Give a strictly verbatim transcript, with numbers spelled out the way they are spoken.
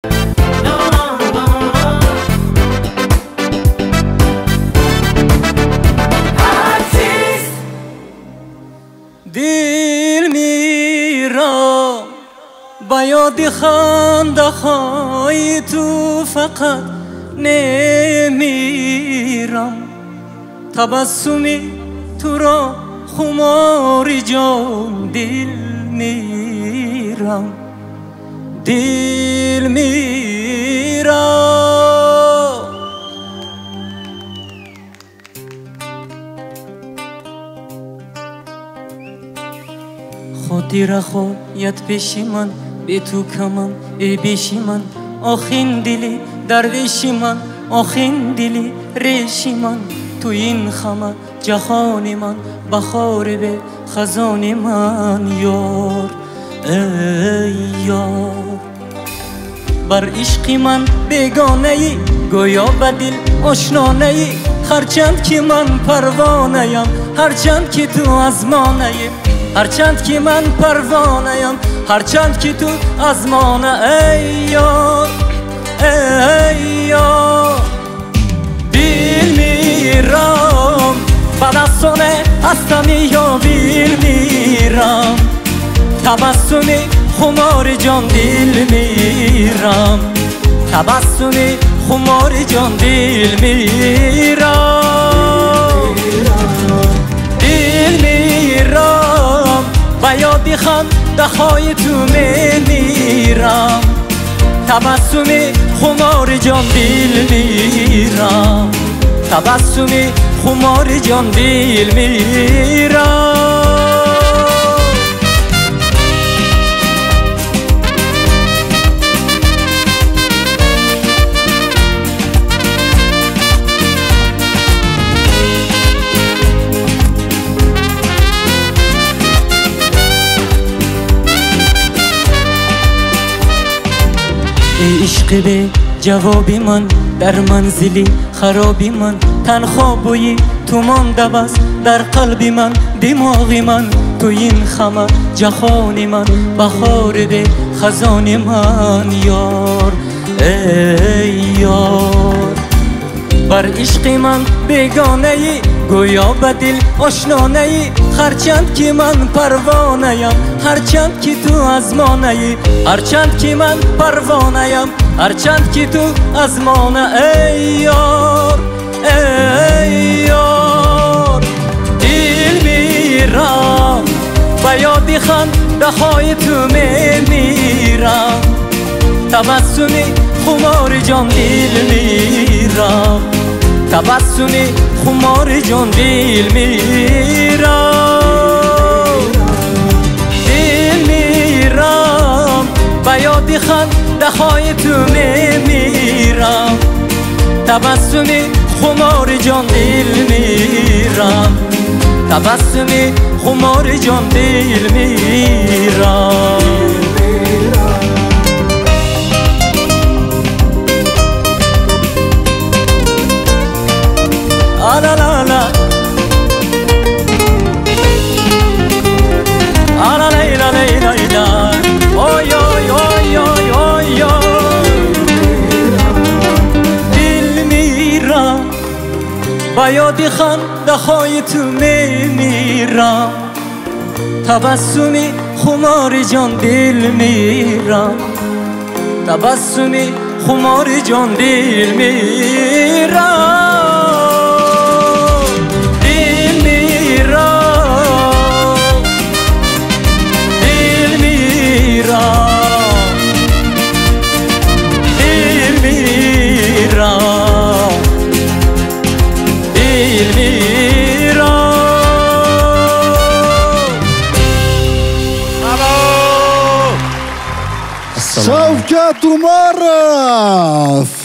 دل میرم با یاد خنده های تو فقط نمیرم تبسمی تو را خماری جان دل میرم دل میرم خودی را خواهد پیشی من به تو کمم ای بیشی من آخین دلی درویشی من آخین دلی ریشی من تو این خمه جهان من بخار به خزان من یار ای یار بر عشق من بیگانه ای گویا به دل آشنانه ای هرچند که من پروانه ام هرچند که تو آزمانه ای هرچند که من پروانه ام هرچند که تو آزمانه ای یار ای یار دل میرم بعد از سونه هستم یا بیل میرم تبسمی خمار جان دل میرم تبسمی خمار جان دل میرم دل میرم با یادی خنده های تو میرم تبسمی خمار جان دل میرم تبسمی خمار جان دل میرم ای عشق به جوابی من در منزلی خرابی من تنها بویی تو مانده بس در قلبی من دماغی من تو این خمه جهانی من بخار به خزان من یار ای یار بر عشق من بیگانه ای گویا به دل آشنانه ای هرچند که من پروانه ام هرچند که تو آزمانه ای هرچند که من پروانه ام هرچند که تو آزمانه ای یار ای یار دل میرم با یادی خنده های تو میرم تبسمی خمار جان دل میرم تبسمی خمار جان دل میرم دل میرم با یادی خنده های تو میرم تبسمی خمار جان دل میرم تبسمی خمار جان دل میرم لا لا لا لا لا لا لا لا اوی اوی اوی اوی اوی دل میرم با یادی خنده های تو میرم تبسمی خمار جان دل میرم تبسمی خمار جان دل میرم شوکت اومار